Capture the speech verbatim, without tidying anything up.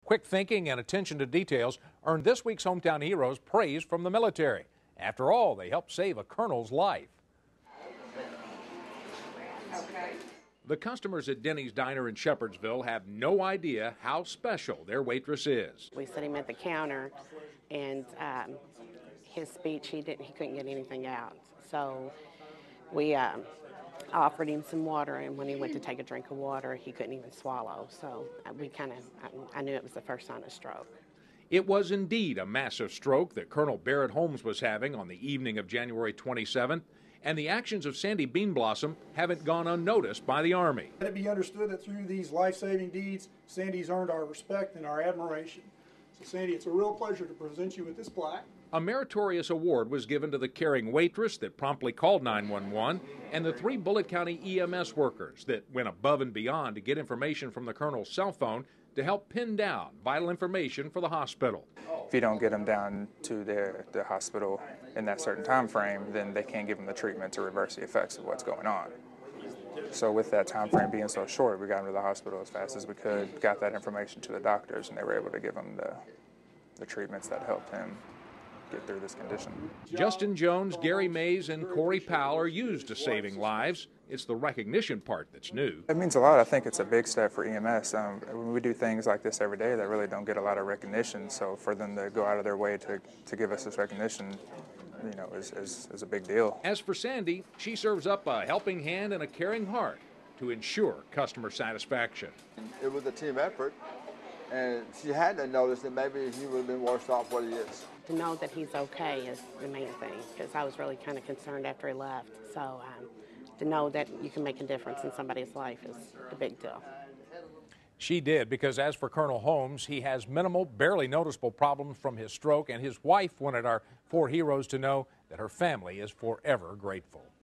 quick thinking and attention to details earned this week's Hometown Heroes praise from the military. After all, they helped save a colonel's life. Okay. The customers at Denny's Diner in Shepherdsville have no idea how special their waitress is. We set him at the counter, and um, his speech, he didn't, he couldn't get anything out. So we um, offered him some water, and when he went to take a drink of water, he couldn't even swallow. So we kind of, I, I knew it was the first sign of stroke. It was indeed a massive stroke that Colonel Barrett Holmes was having on the evening of January twenty-seventh, and the actions of Sandy Beanblossom haven't gone unnoticed by the Army. Let it be understood that through these life-saving deeds, Sandy's earned our respect and our admiration. So Sandy, it's a real pleasure to present you with this plaque. A meritorious award was given to the caring waitress that promptly called nine one one and the three Bullitt County E M S workers that went above and beyond to get information from the colonel's cell phone to help pin down vital information for the hospital. If you don't get them down to their, the hospital in that certain time frame, then they can't give them the treatment to reverse the effects of what's going on. So with that time frame being so short, we got them to the hospital as fast as we could, got that information to the doctors, and they were able to give him the, the treatments that helped him get through this condition. Justin Jones, Gary Mays, and Corey Powell are used to saving lives. It's the recognition part that's new. It means a lot. I think it's a big step for E M S. Um, we do things like this every day that really don't get a lot of recognition, so for them to go out of their way to, to give us this recognition, you know, is, is, is a big deal. As for Sandy, she serves up a helping hand and a caring heart to ensure customer satisfaction. It was a team effort, and she had to notice that maybe he would have been worse off what he is. To know that he's okay is the main thing, because I was really kind of concerned after he left. So um, to know that you can make a difference in somebody's life is a big deal. She did, because as for Colonel Holmes, he has minimal, barely noticeable problems from his stroke, and his wife wanted our four heroes to know that her family is forever grateful.